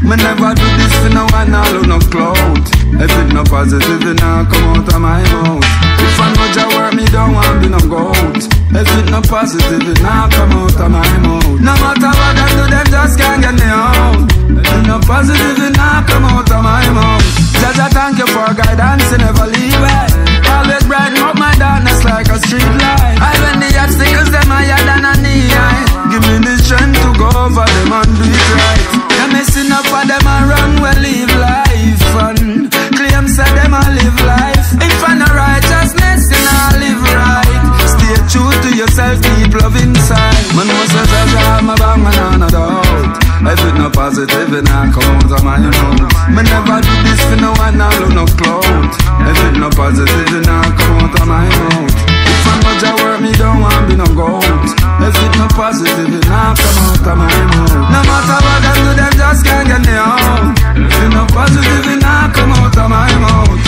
Me never do this for no one, all on no clout. If it no positive, it not come out of my mouth. If I know your work, me don't want be no goat. If it no positive, it not come out of my mouth. No matter what I do, them just can't get me out. If it no positive, it not come out of my mouth. Jaja, thank you for guidance, you never leave it. Always brighten up my darkness like a street light. I when the obstacles, them higher than a knee high. Give me the strength to go over them and do it right. Them messing up for them and run, well live life. And claim say them a live life. If I no righteousness, then I live right. Stay true to yourself, keep love inside. Man was a Jaja, my bang, man on a doubt. If it no positive, it not come out of my mouth. Me never do this for no one, all on no clout. If it no positive, it not come out of my mouth. If I know your work, me don't want be no goat. If it no positive, it not come out of my mouth. No matter what I do, them just can't get me out. If it no positive, it not come out of my mouth.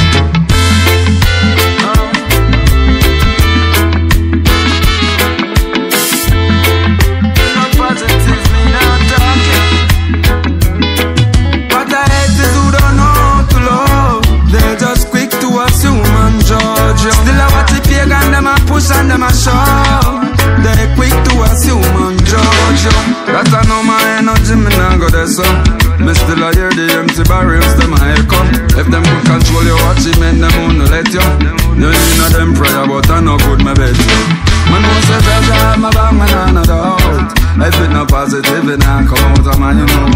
No positive, me not talking. But I hate is who don't know how to love. They just quick to assume and judge you. Still I watch the pagan, them a push and them a shove. They quick to assume and judge you. That I know my energy, me nah go there so. Me still a hear the empty barrels, them a echo. If them could control your watch, it meant them won't let you. You need a them prayer, but I no good, me bet you. Man who says Jaja, my bang, man on a doubt. If it no positive, it nah come out of my mouth.